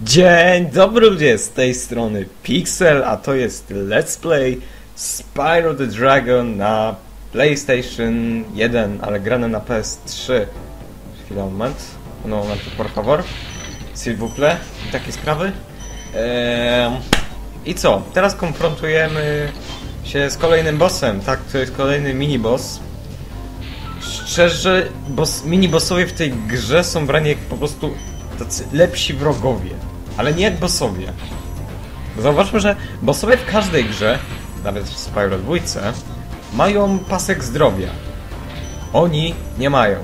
Dzień dobry ludzie, z tej strony Pixel, a to jest Let's Play Spyro the Dragon na PlayStation 1, ale grane na PS3. Chwila, moment. No, moment, por favor. S'il vous plaît. I takie sprawy. I co? Teraz konfrontujemy się z kolejnym bossem. Tak, to jest kolejny mini-boss. Szczerze, mini-bossowie w tej grze są brani jak po prostu tacy lepsi wrogowie. Ale nie jak bossowie. Zauważmy, że bossowie w każdej grze, nawet w Spyro 2, mają pasek zdrowia. Oni nie mają.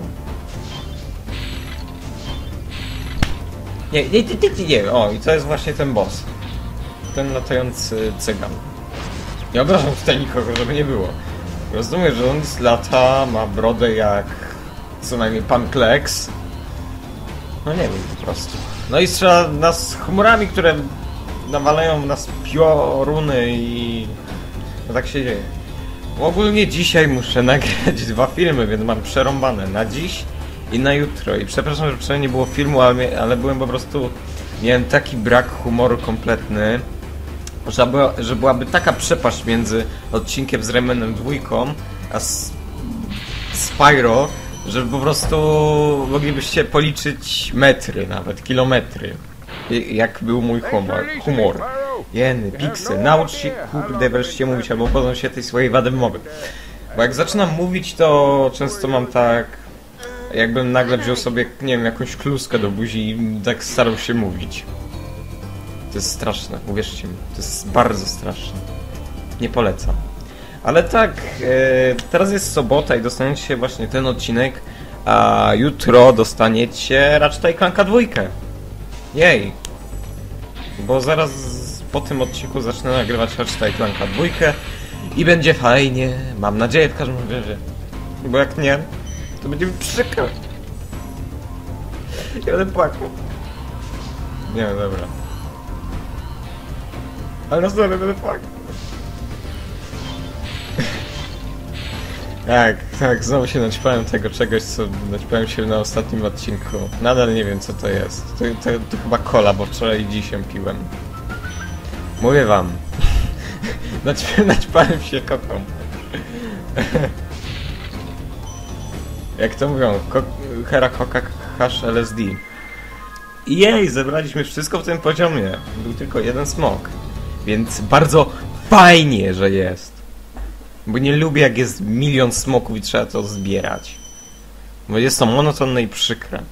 Nie. O, i to jest właśnie ten boss. Ten latający cygan. Nie obrażam tutaj nikogo, żeby nie było. Rozumiem, że on z lata ma brodę jak co najmniej pan Kleks. No nie wiem, po prostu. No i strzela nas chmurami, które nawalają w nas pioruny i... No tak się dzieje. Ogólnie dzisiaj muszę nagrać 2 filmy, więc mam przerąbane na dziś i na jutro. I przepraszam, że wczoraj nie było filmu, ale byłem po prostu... Miałem taki brak humoru kompletny, że byłaby taka przepaść między odcinkiem z Raymanem 2 a Spyro, że po prostu moglibyście policzyć metry, nawet kilometry, jak był mój humor. Jeny, Pixel, naucz się kurde wreszcie mówić, albo pozbądź się tej swojej wady mowy. Bo jak zaczynam mówić, to często mam tak, jakbym nagle wziął sobie, nie wiem, jakąś kluskę do buzi i tak starał się mówić. To jest straszne, uwierzcie mi, to jest bardzo straszne. Nie polecam. Ale tak, teraz jest sobota i dostaniecie właśnie ten odcinek, a jutro dostaniecie Ratchet & Clanka 2. Jej! Bo zaraz po tym odcinku zacznę nagrywać Ratchet & Clanka 2 i będzie fajnie, mam nadzieję w każdym razie. Bo jak nie, to będzie mi przykro. Ja będę płakał. Nie, dobra. Ale na stole będę płakał. Tak, znowu się naćpałem tego czegoś, co naćpałem się na ostatnim odcinku. Nadal nie wiem, co to jest. To chyba cola, bo wczoraj i dziś ją piłem. Mówię wam. Naćpałem się koką. Jak to mówią? Hera Coca Hash LSD. I jej, zebraliśmy wszystko w tym poziomie. Był tylko jeden smok. Więc bardzo fajnie, że jest. Bo nie lubię, jak jest milion smoków i trzeba to zbierać. Bo jest to monotonne i przykre.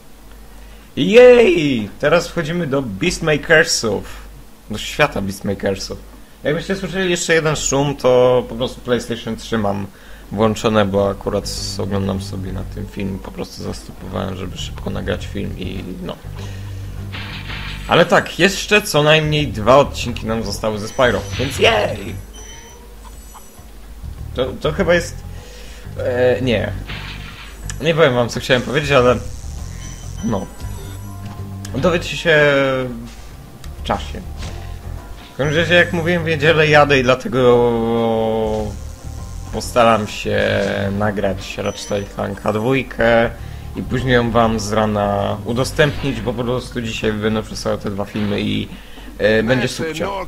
Jej! Teraz wchodzimy do Beastmakersów. Do świata Beastmakersów. Jakbyście słyszeli jeszcze jeden szum, to po prostu PlayStation 3 mam włączone, bo akurat oglądam sobie na tym film. Po prostu zastopowałem, żeby szybko nagrać film i no. Ale tak, jeszcze co najmniej 2 odcinki nam zostały ze Spyro, więc jej! To chyba jest... nie. Nie powiem wam, co chciałem powiedzieć, ale... No. Dowiecie się... w czasie. W każdym razie, jak mówiłem, w niedzielę jadę i dlatego... postaram się nagrać Ratchet & Clanka 2 i później ją wam z rana udostępnić, bo po prostu dzisiaj będę przesłał te 2 filmy i będzie subcio.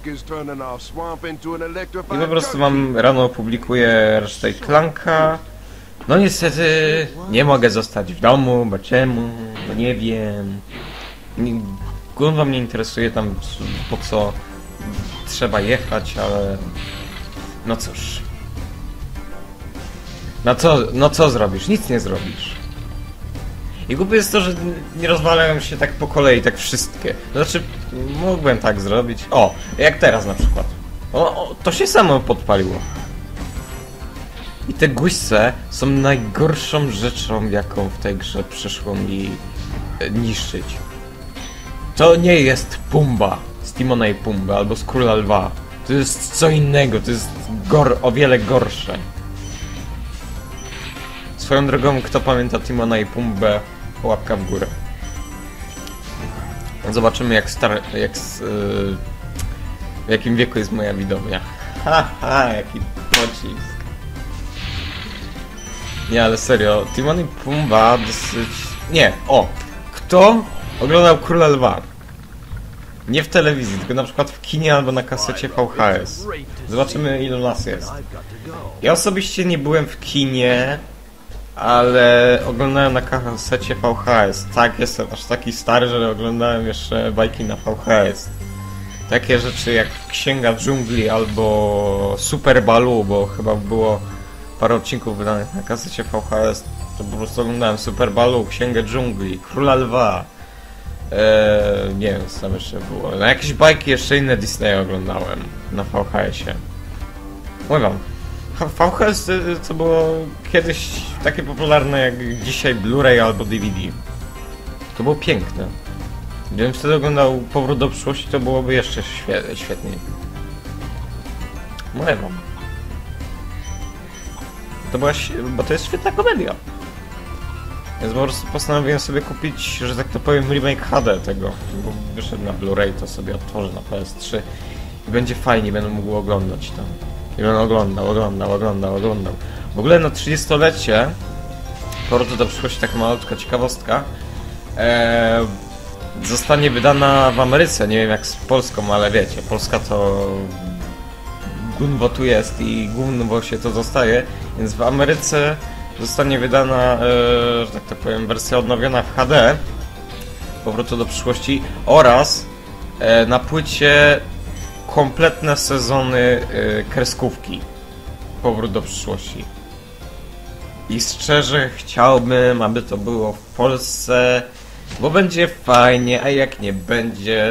I po prostu wam rano opublikuję Ratchet & Clanka. No niestety nie mogę zostać w domu, bo czemu? No nie wiem. Gówno mnie interesuje tam, po co trzeba jechać, ale... No cóż. No co zrobisz? Nic nie zrobisz. I głupie jest to, że nie rozwalają się tak po kolei, tak wszystkie. Znaczy, mógłbym tak zrobić. O, jak teraz na przykład. To się samo podpaliło. I te guźce są najgorszą rzeczą, jaką w tej grze przyszło mi niszczyć. To nie jest Pumba z Timona i Pumby albo z Króla Lwa. To jest co innego, to jest o wiele gorsze. Swoją drogą, kto pamięta Timona i Pumbę, łapka w górę. Zobaczymy w jakim wieku jest moja widownia. Haha, jaki pocisk. Nie, ale serio, Timon i Pumba dosyć... Nie, o! Kto oglądał Króla Lwa? Nie w telewizji, tylko na przykład w kinie albo na kasecie VHS. Zobaczymy, ilu nas jest. Ja osobiście nie byłem w kinie, ale oglądałem na kasecie VHS. Tak, jestem aż taki stary, że oglądałem jeszcze bajki na VHS. Takie rzeczy jak Księga Dżungli albo Super Baloo, bo chyba było parę odcinków wydanych na kasecie VHS. To po prostu oglądałem Super Baloo, Księgę Dżungli, Króla Lwa. Nie wiem, co tam jeszcze było. Na jakieś bajki jeszcze inne Disney oglądałem na VHS-ie. Mówię wam, VHS to było kiedyś takie popularne jak dzisiaj Blu-ray albo DVD. To było piękne. Gdybym wtedy oglądał Powrót do przyszłości, to byłoby jeszcze świetniej. Mówię wam. Bo to jest świetna komedia. Więc po prostu postanowiłem sobie kupić, że tak to powiem, remake HD tego. Bo wyszedł na Blu-ray, to sobie otworzę na PS3 i będzie fajnie, będę mógł oglądać tam. I będę oglądał. W ogóle na 30-lecie Powrót do przyszłości, taka malutka ciekawostka, zostanie wydana w Ameryce. Nie wiem jak z Polską, ale wiecie, Polska to gówno tu jest i gówno się to zostaje, więc w Ameryce zostanie wydana, że tak to powiem, wersja odnowiona w HD Powrotu do przyszłości oraz na płycie kompletne sezony kreskówki Powrót do przyszłości. I szczerze chciałbym, aby to było w Polsce, bo będzie fajnie, a jak nie będzie,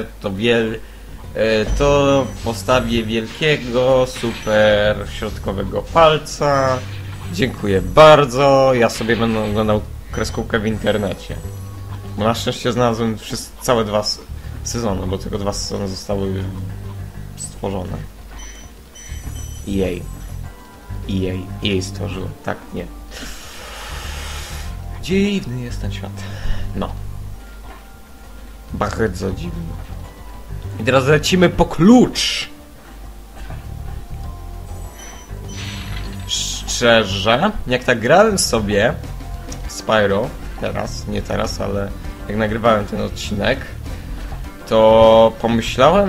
to postawię wielkiego, super środkowego palca. Dziękuję bardzo. Ja sobie będę oglądał kreskówkę w internecie. Bo na szczęście znalazłem całe 2 sezony, bo tylko 2 sezony zostały stworzone. EA stworzyło. Tak, nie. Dziwny jest ten świat. No. Bardzo dziwny. I teraz lecimy po klucz. Szczerze, jak tak grałem sobie Spyro, nie teraz, ale jak nagrywałem ten odcinek, to pomyślałem,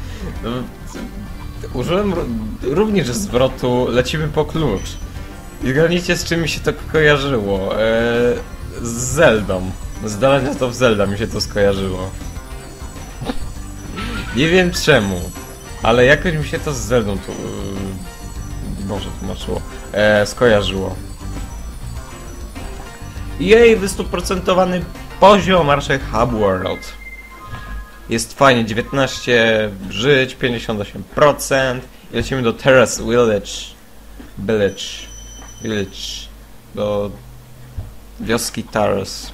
użyłem również zwrotu lecimy po klucz. I zgadnijcie, z czym mi się to kojarzyło. Z Zeldą. Z The Legend of Zelda mi się to skojarzyło. Nie wiem czemu, ale jakoś mi się to z Zeldą tu... Boże, tłumaczyło. Skojarzyło. Jej wystuprocentowany poziom Archer Hub World. Jest fajnie, 19 żyć, 58%. I lecimy do Terrace Village. Do wioski Terrace.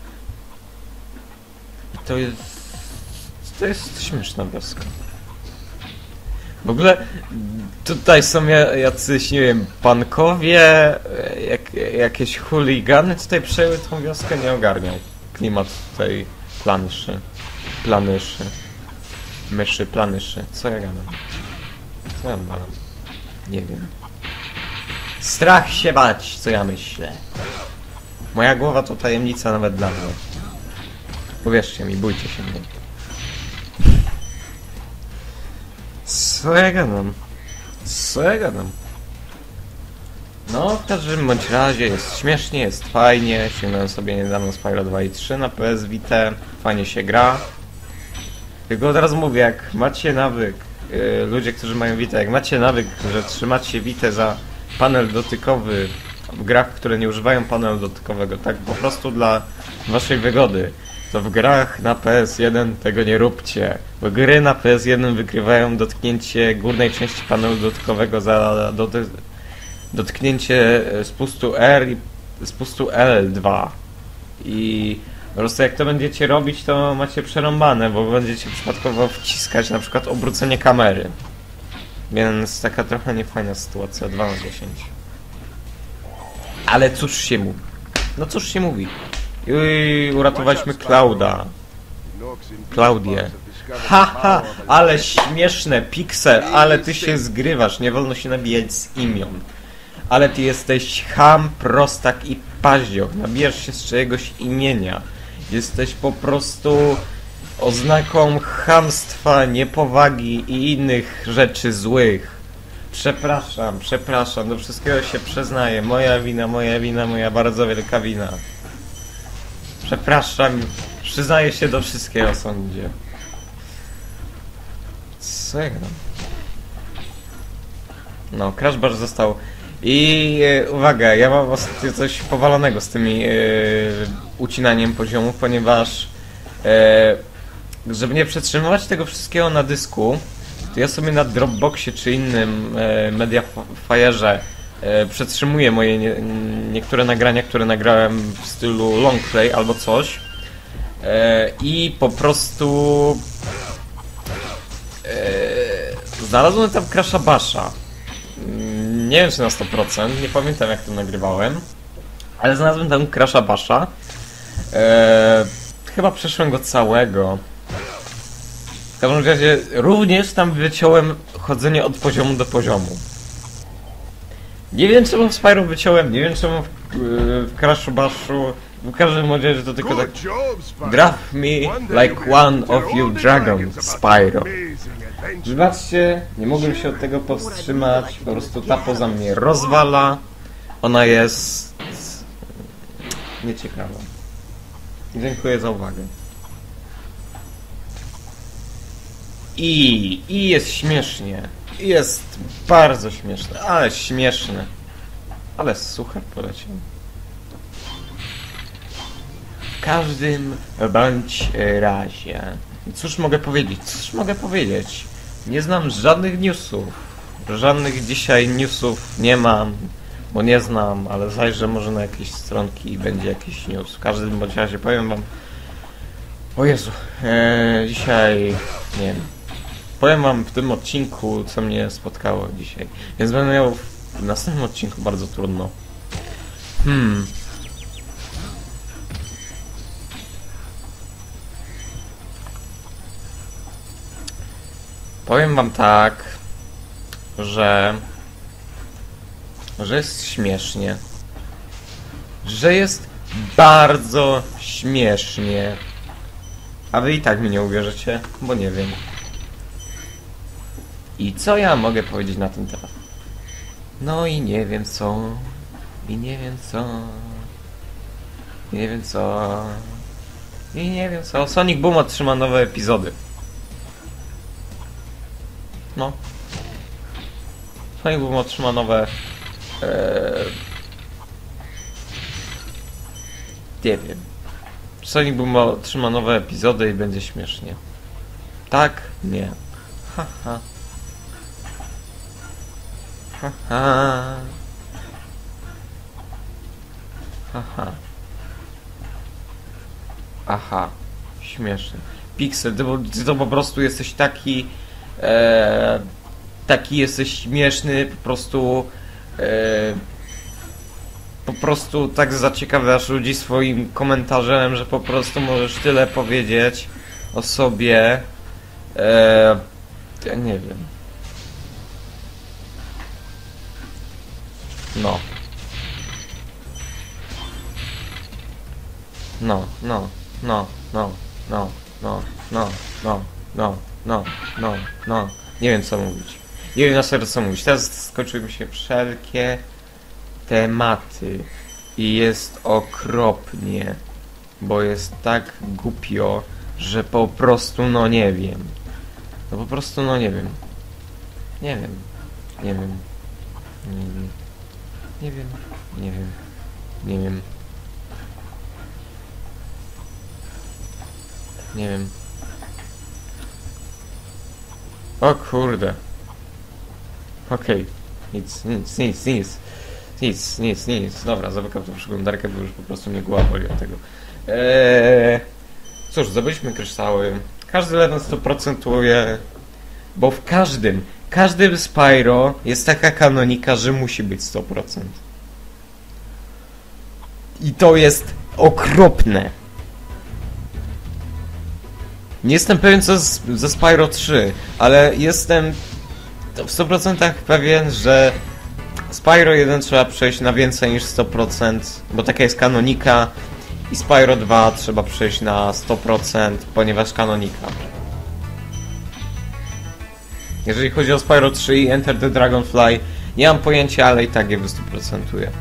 I to jest śmieszna wioska. W ogóle tutaj są jacyś, nie wiem, pankowie, jakieś chuligany tutaj przejęły tą wioskę, nie ogarniał. Klimat tutaj planyszy. Co ja gadam? Co ja gadam? Nie wiem. Strach się bać, co ja myślę. Moja głowa to tajemnica nawet dla mnie. Uwierzcie mi, bójcie się mnie. Co ja gadam? No, w każdym bądź razie jest śmiesznie, jest fajnie. Sięgnąłem sobie niedawno Spyro 2 i 3 na PS Vita. Fajnie się gra. Tylko od razu mówię, jak macie nawyk, ludzie, którzy mają Vita, jak macie nawyk, że trzymacie Vitę za panel dotykowy w grach, które nie używają panelu dotykowego, tak po prostu dla waszej wygody, to w grach na PS1 tego nie róbcie, bo gry na PS1 wykrywają dotknięcie górnej części panelu dotykowego za dotknięcie spustu R i spustu L2 i po prostu jak to będziecie robić, to macie przerąbane, bo będziecie przypadkowo wciskać na przykład obrócenie kamery, więc taka trochę niefajna sytuacja, 2 na 10. Ale cóż się mówi? No cóż się mówi? I uratowaliśmy Klaudię. Haha, ale śmieszne, Pixel, ale ty się zgrywasz, nie wolno się nabijać z imion. Ale ty jesteś cham, prostak i paździoch, nabijasz się z czyjegoś imienia. Jesteś po prostu oznaką chamstwa, niepowagi i innych rzeczy złych. Przepraszam, do wszystkiego się przyznaję. Moja wina, moja bardzo wielka wina. Przepraszam, przyznaję się do wszystkiego, sądzie. Co ja gadam? No, Crash Bash został. I uwaga, ja mam ostatnio coś powalonego z tymi ucinaniem poziomów, ponieważ żeby nie przetrzymywać tego wszystkiego na dysku, to ja sobie na Dropboxie czy innym Mediafire'ze przetrzymuję moje niektóre nagrania, które nagrałem w stylu longplay albo coś i po prostu znalazłem tam Crasha Basha. Nie wiem czy na 100%, nie pamiętam jak to nagrywałem, ale znalazłem tam Crasha Basha. Chyba przeszłem go całego. W każdym razie również tam wyciąłem chodzenie od poziomu do poziomu. Nie wiem czemu w Spyro wyciąłem, nie wiem czemu w Crashu Bashu. W każdym razie to tylko tak... Draft me like one of you dragon, Spyro. Wybaczcie, nie mogłem się od tego powstrzymać, po prostu ta poza mnie rozwala. Ona jest... nieciekawa. Dziękuję za uwagę. I jest śmiesznie. Jest bardzo śmieszne, ale śmieszne. Ale suchar poleciał. W każdym bądź razie. Cóż mogę powiedzieć? Nie znam żadnych newsów. Żadnych dzisiaj newsów nie mam, bo nie znam, ale zajrzę może na jakieś stronki i będzie jakiś news. W każdym bądź razie powiem wam... O Jezu, dzisiaj... nie wiem. Powiem wam w tym odcinku, co mnie spotkało dzisiaj. Więc będę miał w następnym odcinku bardzo trudno. Powiem wam tak, że jest śmiesznie. Że jest bardzo śmiesznie. A wy i tak mi nie uwierzycie, bo nie wiem. I co ja mogę powiedzieć na ten temat? No i nie wiem co. I nie wiem co. Sonic Boom otrzyma nowe epizody. No. Sonic Boom otrzyma nowe... nie wiem. Sonic Boom otrzyma nowe epizody i będzie śmiesznie. Tak? Nie. Haha. Haha. Haha. Aha. Śmieszny. Pixel, ty to po prostu jesteś taki... taki jesteś śmieszny, po prostu tak zaciekawiasz ludzi swoim komentarzem, że po prostu możesz tyle powiedzieć o sobie. Ja nie wiem. No. Nie wiem co mówić. Nie wiem na serio co mówić. Teraz skończyły mi się wszelkie tematy. I jest okropnie. Bo jest tak głupio, że po prostu no nie wiem. No po prostu no nie wiem. Nie wiem. O kurde. Okej. Nic. Dobra, zamykam tą przeglądarkę, bo już po prostu mnie głowa boli od tego. Cóż, zdobyliśmy kryształy. Każdy level 100%uje, bo w każdym Spyro jest taka kanonika, że musi być 100%. I to jest okropne. Nie jestem pewien co ze Spyro 3, ale jestem w 100% pewien, że Spyro 1 trzeba przejść na więcej niż 100%, bo taka jest kanonika i Spyro 2 trzeba przejść na 100%, ponieważ kanonika. Jeżeli chodzi o Spyro 3 i Enter the Dragonfly, nie mam pojęcia, ale i tak je wystuprocentuję.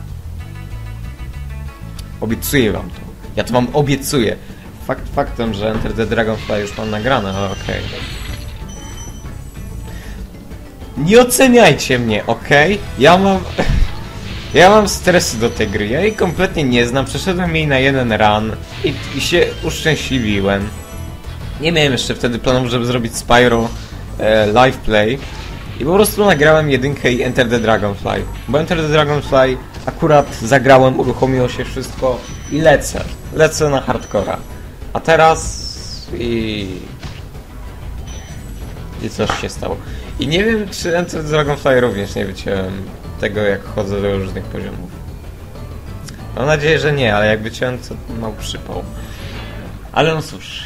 Obiecuję wam to. Ja to wam obiecuję. Faktem, że Enter the Dragonfly już mam nagrane, ale okej. Nie oceniajcie mnie, okej? Ja mam stresy do tej gry. Ja jej kompletnie nie znam. Przeszedłem jej na jeden run i się uszczęśliwiłem. Nie miałem jeszcze wtedy planów, żeby zrobić Spyro live play. I po prostu nagrałem jedynkę i Enter the Dragonfly. Bo Enter the Dragonfly akurat zagrałem, uruchomiło się wszystko i lecę. Lecę na hardcora. A teraz i coś się stało. I nie wiem, czy Enter the Dragonfly również nie wyciąłem tego, jak chodzę do różnych poziomów. Mam nadzieję, że nie, ale jak wyciąłem, to mały przypał. Ale no cóż.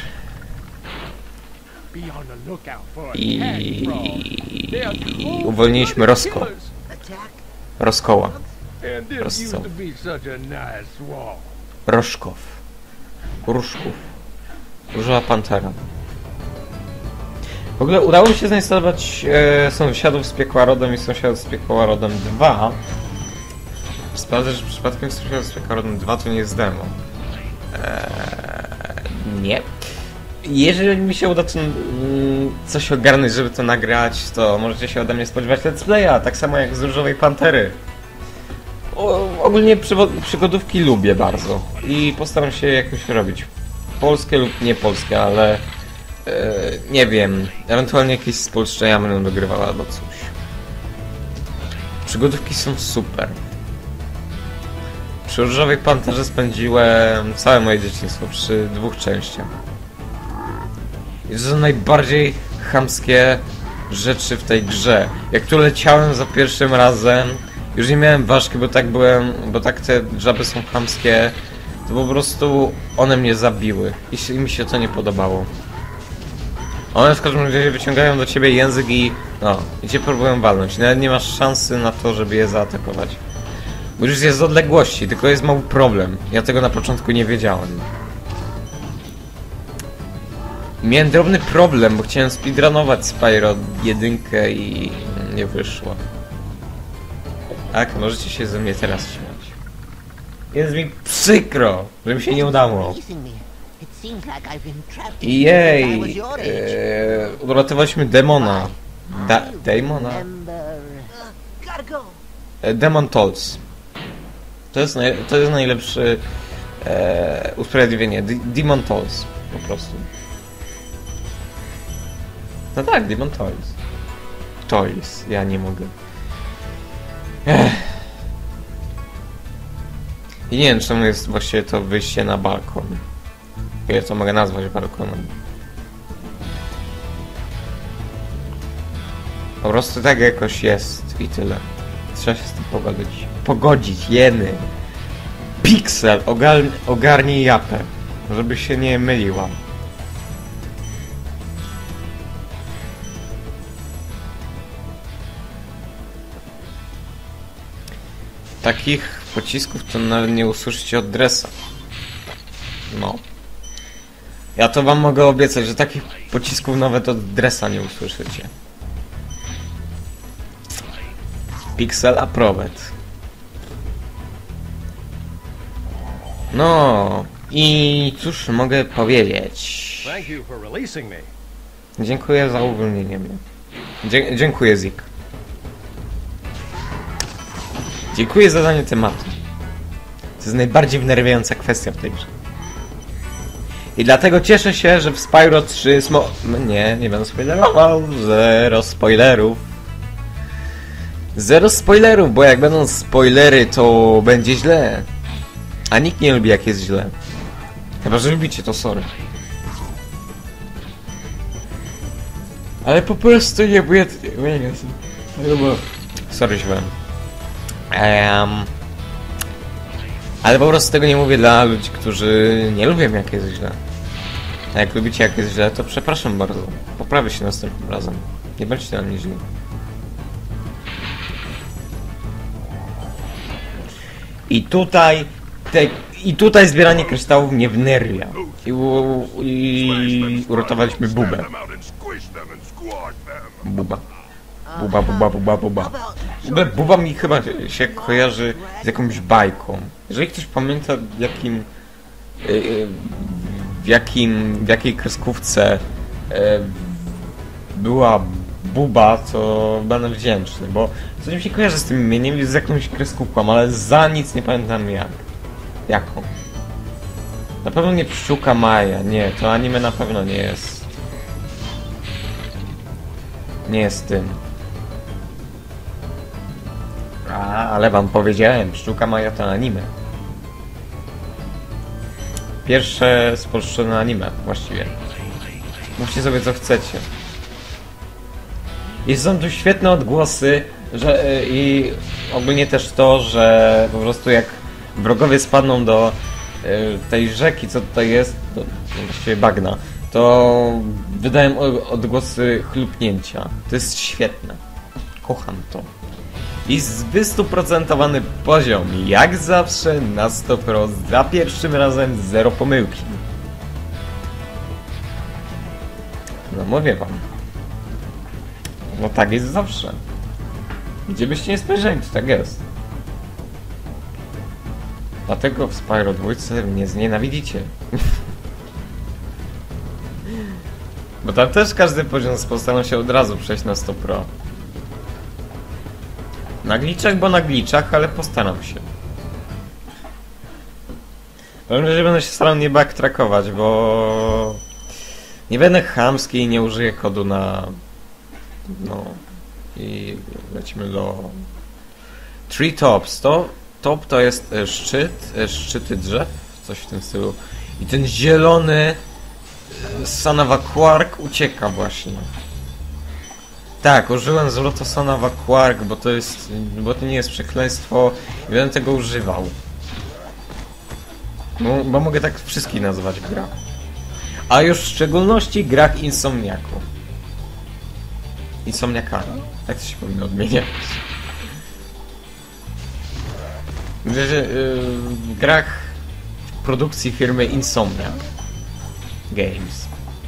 I uwolniliśmy Roskoła. Roszków. Różowa Pantera. W ogóle udało mi się zainstalować Sąsiadów z Piekła Rodem i Sąsiadów z Piekła Rodem 2. Sprawdzę, że przypadkiem Sąsiadów z Piekła Rodem 2 to nie jest demo. Nie. Jeżeli mi się uda coś ogarnąć, żeby to nagrać, to możecie się ode mnie spodziewać let's playa, tak samo jak z Różowej Pantery. Ogólnie przygodówki lubię bardzo i postaram się jakoś robić. Polskie lub nie polskie, ale nie wiem, ewentualnie jakieś spolszczenia będę dogrywała albo coś. Przygodówki są super. Przy Różowej Panterze spędziłem całe moje dzieciństwo, przy 2 częściach. I to są najbardziej chamskie rzeczy w tej grze. Jak tu leciałem za pierwszym razem, już nie miałem ważki, bo tak te żaby są chamskie, to po prostu one mnie zabiły i mi się to nie podobało. One w każdym razie wyciągają do ciebie język i cię próbują walnąć. Nawet nie masz szansy na to, żeby je zaatakować. Bo już jest z odległości, tylko jest mały problem. Ja tego na początku nie wiedziałem. Miałem drobny problem, bo chciałem speedrunować Spyro 1 i nie wyszło. Tak, możecie się ze mnie teraz śmiać. Jest mi przykro, że mi się nie udało. Jej! Uratowaliśmy demona. Demona? Demon Tolls. To jest najlepsze usprawiedliwienie. Demon Tolls. Po prostu. No tak, Demon Toys. Toys, ja nie mogę. I nie wiem, czemu jest właściwie to wyjście na balkon. Ja to mogę nazwać balkonem. Po prostu tak jakoś jest i tyle. Trzeba się z tym pogodzić, jeny. Pixel, ogarnij japę, żeby się nie myliła. Takich pocisków to nawet nie usłyszycie od Dressa. No. Ja to wam mogę obiecać, że takich pocisków nawet od Dressa nie usłyszycie. Pixel approved. No i cóż mogę powiedzieć? Dziękuję za uwolnienie mnie. Dziękuję, Zik. Dziękuję za zadanie tematu. To jest najbardziej wnerwiająca kwestia w tej grze. I dlatego cieszę się, że w Spyro 3 nie będę spoilerował. Zero spoilerów. Zero spoilerów, bo jak będą spoilery, to będzie źle. A nikt nie lubi, jak jest źle. Chyba że lubicie, to sorry. Ale po prostu nie, bo ja... Sorry, źle. Ale po prostu tego nie mówię dla ludzi, którzy nie lubią, jak jest źle. A jak lubicie, jak jest źle, to przepraszam bardzo. Poprawię się następnym razem. Nie bądźcie na mnie źli. I tutaj I tutaj zbieranie kryształów mnie wnerwia. I uratowaliśmy Bubę. Buba. Buba. Buba mi chyba się kojarzy z jakąś bajką. Jeżeli ktoś pamięta w jakiej kreskówce była Buba, to będę wdzięczny, bo coś mi się kojarzy z tym imieniem, z jakąś kreskówką, ale za nic nie pamiętam jaką. Na pewno nie Pszczółka Maja, nie, to anime na pewno nie jest. Nie jest tym. Ale wam powiedziałem, Pszczółka Maja to anime. Pierwsze spolszczone anime, właściwie. Mówcie sobie co chcecie. I są tu świetne odgłosy, i ogólnie też to, że po prostu jak wrogowie spadną do tej rzeki, co tutaj jest, właściwie bagna, to wydają odgłosy chlupnięcia. To jest świetne. Kocham to. I wystuprocentowany poziom, jak zawsze na 100%, za pierwszym razem 0 pomyłki. No mówię wam. No tak jest zawsze. Gdzie byście nie spojrzeli, to tak jest. Dlatego w Spyro 2 mnie znienawidzicie. Bo tam też każdy poziom postaram się od razu przejść na 100%. Na glitchach, bo na glitchach, ale postaram się. Powiem, że będę się starał nie backtrackować, bo nie będę chamski i nie użyję kodu na... No... I lecimy do... Tree Tops. Top to jest szczyty drzew, coś w tym stylu. I ten zielony Sanawa Quark ucieka właśnie. Tak, użyłem złoto Sanawa Quark, bo to nie jest przekleństwo i będę tego używał. Bo mogę tak wszystkich nazwać w grach. A już w szczególności grach Insomniakami. Tak to się powinno odmieniać. W grach produkcji firmy Insomniac Games.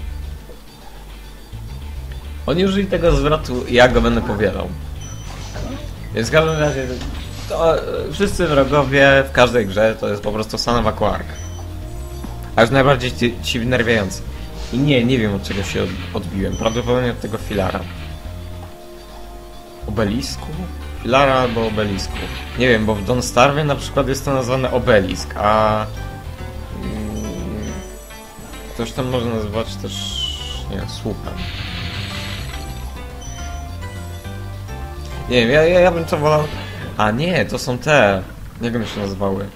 Oni użyli tego zwrotu i ja go będę powielał. Więc w każdym razie to wszyscy wrogowie w każdej grze to jest po prostu Sanawa Quark. A już najbardziej ci wnerwiający. I nie wiem od czego się odbiłem. Prawdopodobnie od tego filara. Obelisku? Filara albo obelisku. Nie wiem, bo w Don't Starve na przykład jest to nazwane obelisk, a... ktoś tam może nazywać też... nie wiem, słupem. Nie wiem, ja bym to wolał... A nie, to są te... Jak one się nazywały?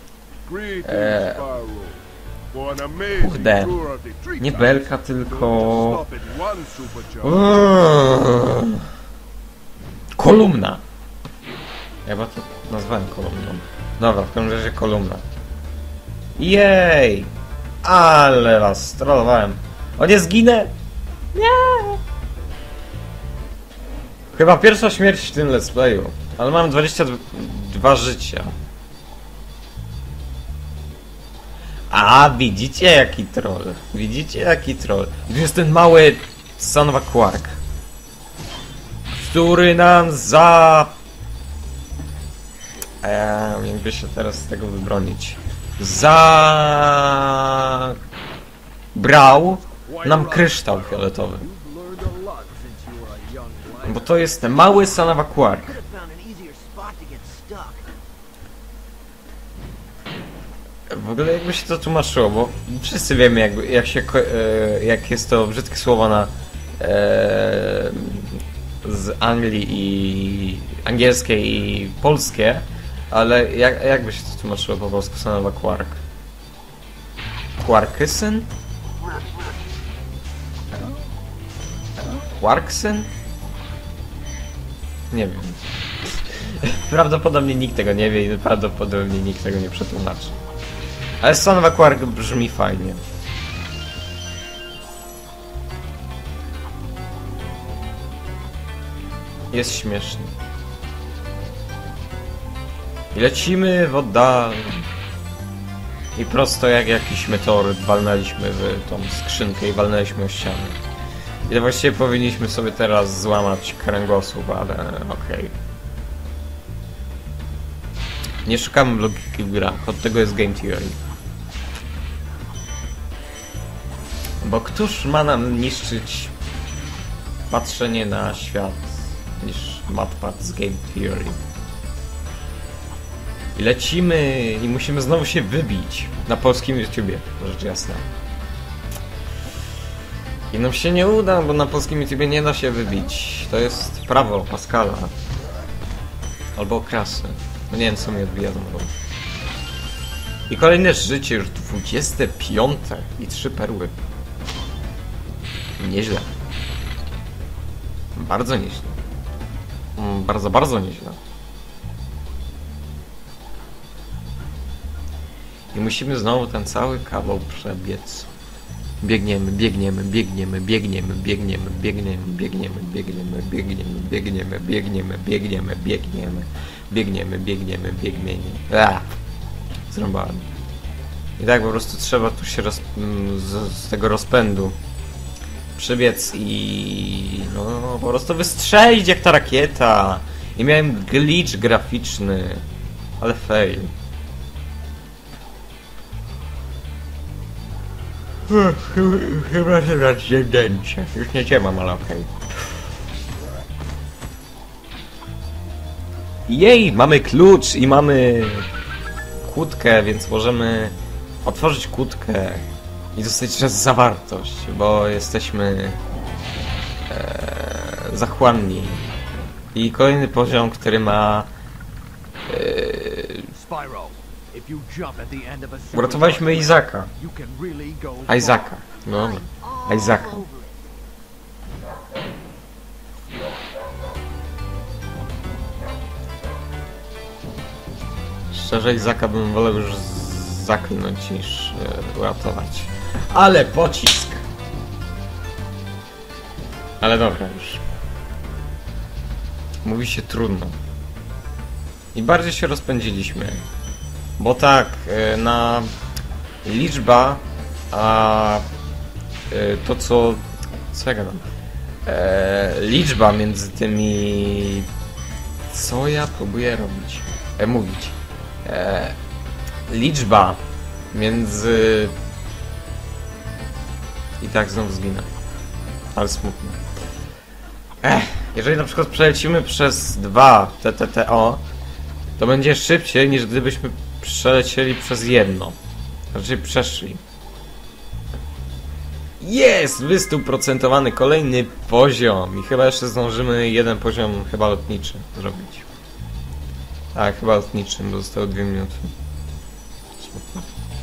Kurde. Nie belka, tylko... Kolumna. Ja chyba to nazwałem kolumną. Dobra, w każdym razie kolumna. Jej! Ale was strollowałem. O nie, zginę! Nie! Chyba pierwsza śmierć w tym let's playu. Ale mam 22 życia. A, widzicie jaki troll. Widzicie jaki troll. Tu jest ten mały Sanawa Quark, który nam jakby się teraz z tego wybronić. Brał nam kryształ fioletowy. Bo to jest mały Sanawa Quark. W ogóle jakby się to tłumaczyło, bo wszyscy wiemy jak jest to brzydkie słowo na z Anglii i angielskie i polskie, ale jakby się to tłumaczyło po polsku Sanawa Quark? Quarkysyn? Quarksyn? Nie wiem. Prawdopodobnie nikt tego nie wie i prawdopodobnie nikt tego nie przetłumaczy. Ale Sanawa Quark brzmi fajnie. Jest śmieszny. I lecimy w oddal. I prosto jak jakiś meteoryt walnęliśmy w tą skrzynkę i walnęliśmy o ścianę. I właściwie powinniśmy sobie teraz złamać kręgosłup, ale okej. Nie szukamy logiki w grach, od tego jest game theory. Bo któż ma nam niszczyć patrzenie na świat niż Matpad z game theory? I lecimy i musimy znowu się wybić na polskim YouTubie, rzecz jasna. I nam się nie uda, bo na polskim YouTubie nie da się wybić. To jest prawo Pascala. Albo krasy. No nie wiem, co mi odbija znowu. I kolejne życie, już 25 i 3 perły. Nieźle. Bardzo nieźle. Bardzo, bardzo nieźle. I musimy znowu ten cały kawał przebiec. Biegniemy, biegniemy, biegniemy, biegniemy, biegniemy, biegniemy, biegniemy, biegniemy, biegniemy, biegniemy, biegniemy, biegniemy, biegniemy, biegniemy, biegniemy, biegniemy. Zrąbałem. I tak po prostu trzeba tu się z tego rozpędu przybiec i no po prostu wystrzelić jak ta rakieta. I miałem glitch graficzny, ale fail. Chyba teraz zdjęcie. Już nie cię mam, ale okej. Jej, mamy klucz i mamy kłódkę, więc możemy otworzyć kłódkę i dostać teraz zawartość, bo jesteśmy zachłanni. I kolejny poziom, który ma uratowaliśmy Izaka. Isaaca. No, Isaaca. Szczerze, Izaka bym wolał już zaklnąć niż uratować. Ale pocisk! Ale dobra już. Mówi się trudno. I bardziej się rozpędziliśmy. Bo tak, na liczba, a to co ja gadam? Liczba między tymi... Co ja próbuję robić? Mówić. Liczba między... I tak znowu zginę. Ale smutno. Jeżeli na przykład przelecimy przez 2 TTTO, to będzie szybciej niż gdybyśmy przelecieli przez jedno. Znaczy przeszli. Jest! Wystuprocentowany kolejny poziom. I chyba jeszcze zdążymy jeden poziom chyba lotniczy zrobić. Tak, chyba lotniczym, bo zostały 2 minuty. Smutno.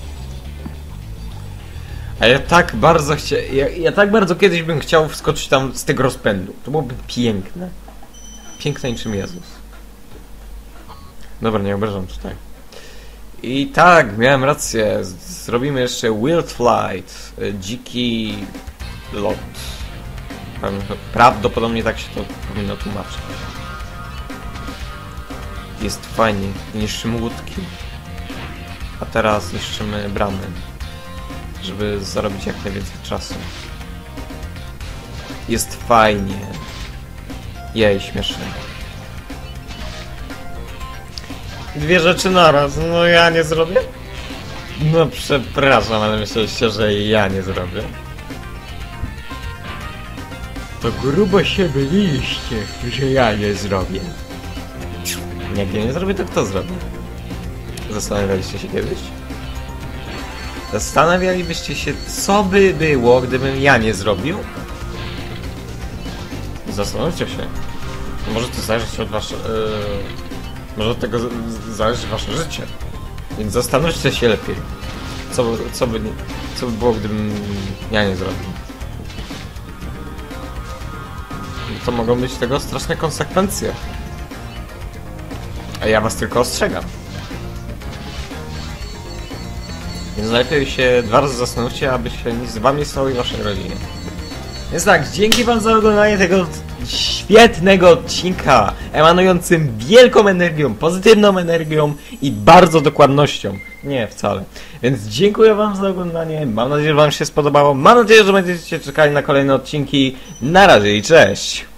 A ja tak bardzo ja tak bardzo kiedyś bym chciał wskoczyć tam z tego rozpędu. To byłoby piękne. Piękne niczym Jezus. Dobra, nie obrażam tutaj. I tak, miałem rację. Zrobimy jeszcze Wild Flight. Dziki lot. Prawdopodobnie tak się to powinno tłumaczyć. Jest fajnie. Niszczymy łódki. A teraz niszczymy bramy. Żeby zarobić jak najwięcej czasu. Jest fajnie. Jej, śmieszne. 2 rzeczy naraz. No ja nie zrobię? No przepraszam, ale myśleliście, że ja nie zrobię. To grubo się myliliście, że ja nie zrobię. Jak ja nie zrobię, to kto zrobi? Zastanawialiście się kiedyś? Zastanawialibyście się, co by było, gdybym ja nie zrobił? Zastanówcie się. Może to zależeć od może od tego zależy wasze życie. Więc zastanówcie się lepiej. Co by było, gdybym ja nie zrobił? To mogą być tego straszne konsekwencje. A ja was tylko ostrzegam. Więc najlepiej się 2 razy zastanówcie, aby się nic z wami nie stało i waszej rodzinie. Więc tak, dzięki wam za oglądanie tego świetnego odcinka, emanującym wielką energią, pozytywną energią i bardzo dokładnością. Nie, wcale. Więc dziękuję wam za oglądanie, mam nadzieję, że wam się spodobało, mam nadzieję, że będziecie czekali na kolejne odcinki. Na razie i cześć!